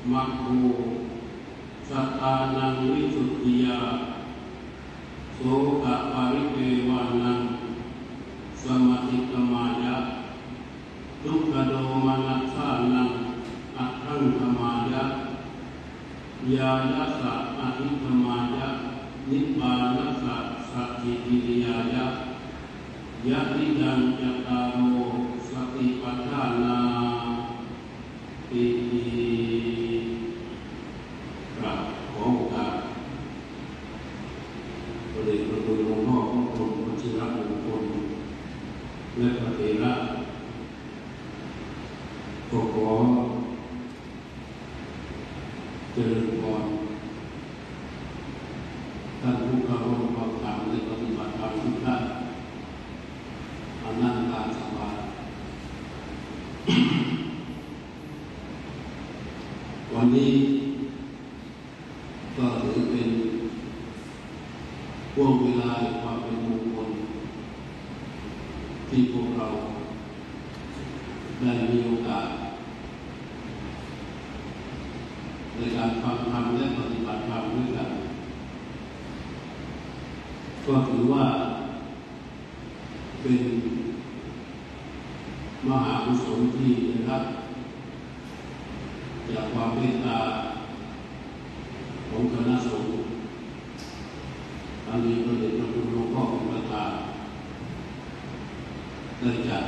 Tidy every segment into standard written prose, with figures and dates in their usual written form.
มัคโคสัตตานังวิสุทธิยาโสกะปาริเทวานังสมาธิกมายะทุกขโดมานัสสานังอัตถังธมายะยายะสะอหิธมายะนิพพานัสสะสัจจิกิริยายะยะติดังจัตตารโอสติปัฏฐานาติกราบขอโอกาสพระเดชพระคุณหลวงพ่อพระคุณวชิรมงคลและพระเถระก็ขอเจริญพรท่านผู้เข้าร่วมฟังธรรมและปฏิบัติธรรมทุกท่านอนันตาสวาวันนี้ก็ถือเป็นช่วงเวลาความเป็นมงคลที่พวกเราได้มีโอกาสในการฟังธรรมและปฏิบัติธรรมด้วยกันก็ถือว่าเป็นมหากุศลที่ได้รับจากความเมตตาของคณะสงฆ์อันนี้พระเดชพระคุณหลวงพ่อเป็นประธานได้จัด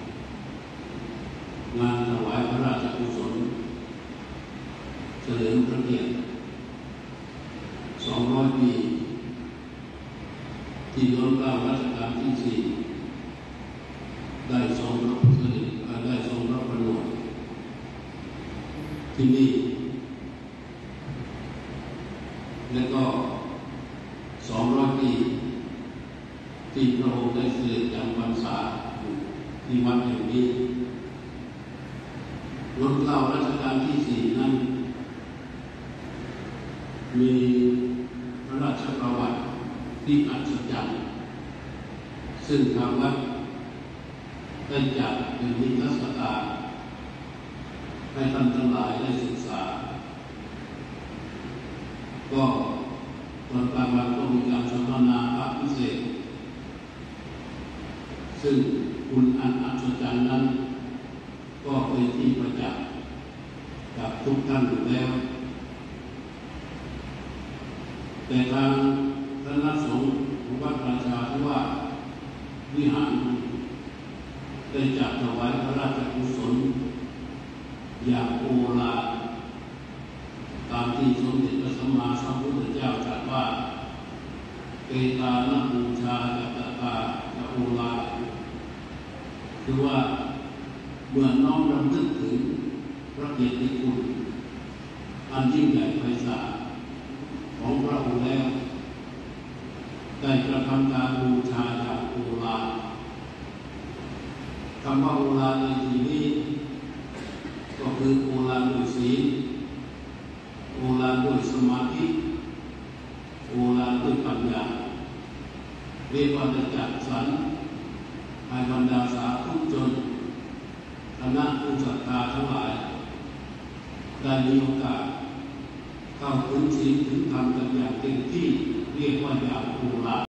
งานถวายพระราชกุศลเฉลิมพระเกียรติ200 ปีที่ล้นเกล้ารัชกาลที่ 4ได้ทรงรับเสด็จได้ทรงรับประนวดที่นี่และก็200 ปีที่พระองค์ได้เสด็จจำพรรษาที่วัดแห่งนี้ล้นเกล้ารัชกาลที่ 4นั้นมีพระราชประวัติที่อัศจรรย์ซึ่งทางวัดได้จัดเป็นนิทรรศการให้ท่านทั้งหลายได้ศึกษาก็ตอนกลางวันก็มีการสัมมนาพระพิเศษซึ่งคุณอันอัศจรรย์นั้นก็เป็นที่ประจักษ์กับทุกท่านอยู่แล้วแต่ทางคณะสงฆ์ของวัดราชาธิวาสวิหารได้จัดถวายพระราชกุศลอย่างโอฬารตามที่สมเด็จพระสัมมาสัมพุทธเจ้าตรัสว่าเกตานะบูชาจัตตาจะโอฬารคือว่าเมื่อน้อมรำลึกถึงพระเกียรติคุณอันยิ่งใหญ่ไพศาลของพระองค์แล้วได้กระทำการบูชาจากโอฬารคำว่าโอฬารในที่นี้ก็คือโอฬารด้วยศีลโอฬารด้วยสมาธิโอฬารด้วยปัญญาเรียกว่าจะจัดสรรให้บรรดาสาธุชนคณะผู้ศรัทธาทั้งหลายได้มีโอกาสเข้าถึงศีลถึงธรรมกันอย่างเต็มที่เรียกว่าอย่างโอฬาร